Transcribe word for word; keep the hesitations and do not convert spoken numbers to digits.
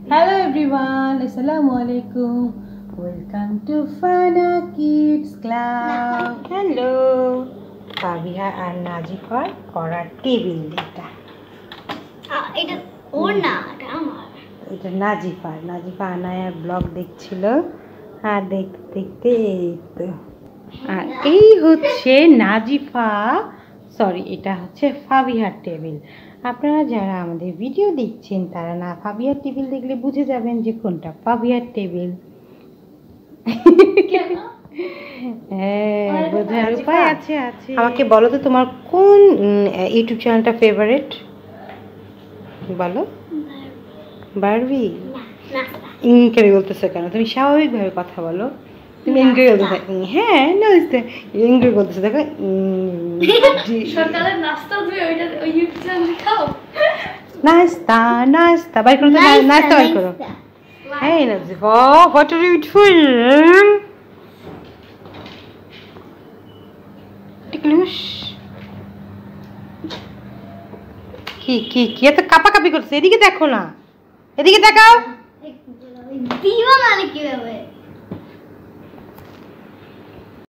Hello everyone, Assalamualaikum. Welcome to Fana Kids Club. Hello. Fabiha and Najifar করার table এটা। এটা ওর না, এটা আমার। এটা নাজিফার। নাজিফা আনায়ার ব্লগ দেখছিল আর দেখতে দেখতে এই তো। আর এই হচ্ছে নাজিফা, সরি এটা হচ্ছে ফাবিহার টেবিল। আপনারা যারা আমাদের ভিডিও দেখছেন তারা না ফাবিহার টেবিল দেখলে বুঝে যাবেন যে কোনটা ফাবিহার টেবিল। হ্যাঁ, বোঝার উপায় আছে আছে। আমাকে বলো তো তোমার কোন ইউটিউব চ্যানেলটা ফেভারিট? বলো। বারবি? ইংরেজি বলতেছো কেন? তুমি স্বাভাবিকভাবে কথা বলো। তুমি ইংরেজি বলতেছো। হ্যাঁ, নাস্তা ইংরেজি বলতেছো। দেখো সকালে নাস্তা তুমি ওইটা ওই ইউটিউব চ্যানেলে খাও। নাস্তা নাস্তা বাই করো, নাস্তা বাই করো। হ্যাঁ Nazifa, what are you doing? টিকলুস কি কি কি এত কাপাকাপি করছে? এদিকে দেখো না, এদিকে দেখাও। দিবা মানে কিভাবে?